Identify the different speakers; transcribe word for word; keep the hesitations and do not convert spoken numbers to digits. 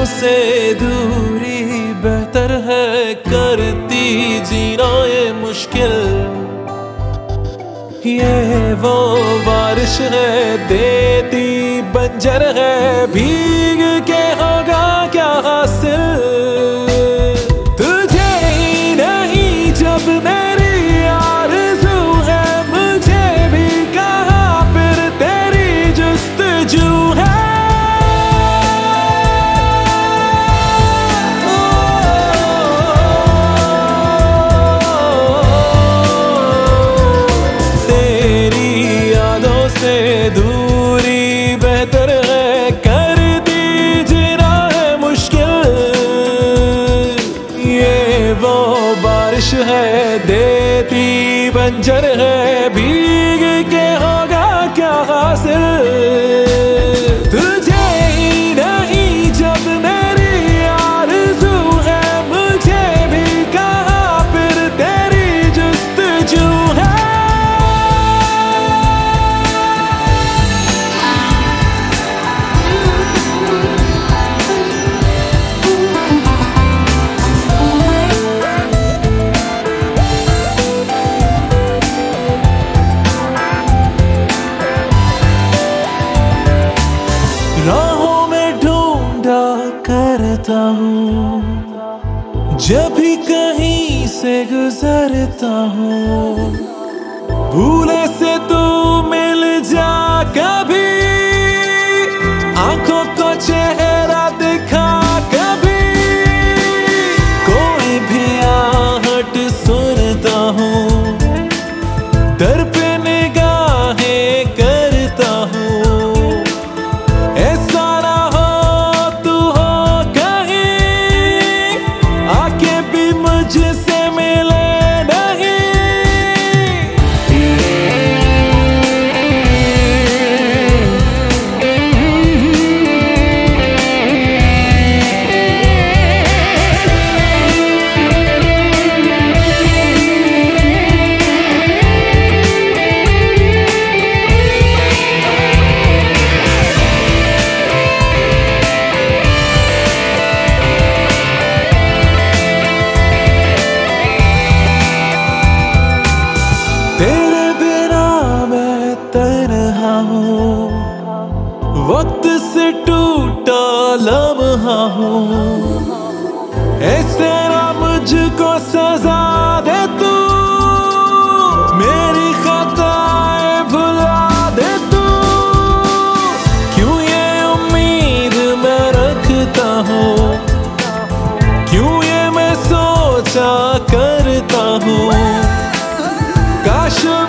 Speaker 1: से दूरी बेहतर है, करती जीना ये मुश्किल। ये वो बारिश है देती बंजर है, भीग के होगा क्या हासिल। तुझे ही नहीं जब मेरी आरज़ू है, मुझे भी कहाँ फिर तेरी जुस्तजू है। दूरी बेहतर है, कर दी जीना है मुश्किल। ये वो बारिश है देती बंजर है, भीग के होगा क्या हासिल। तुझे ही नहीं जब मेरी आरज़ू है, मुझे भी कहाँ फिर तेरी जुस्तजू है। राहों में ढूंढा करता हूँ, जब भी कहीं से गुजरता हूँ। भूले से तू मिल जा कभी, आंखों को चेहरा दिखा कभी। कोई भी आहट सुनता हूँ, दर पे निगाहें करता हूँ। मुझसे मिले नहीं, तेरे बिना मैं तन्हा हूँ, वक्त से टूटा लम्हा हूँ। ऐसे ना मुझको सजा दे तू, मेरी खताएं भुला दे तू। क्यों ये उम्मीद मैं रखता हूँ, क्यों ये मैं सोचा करता हूँ। काश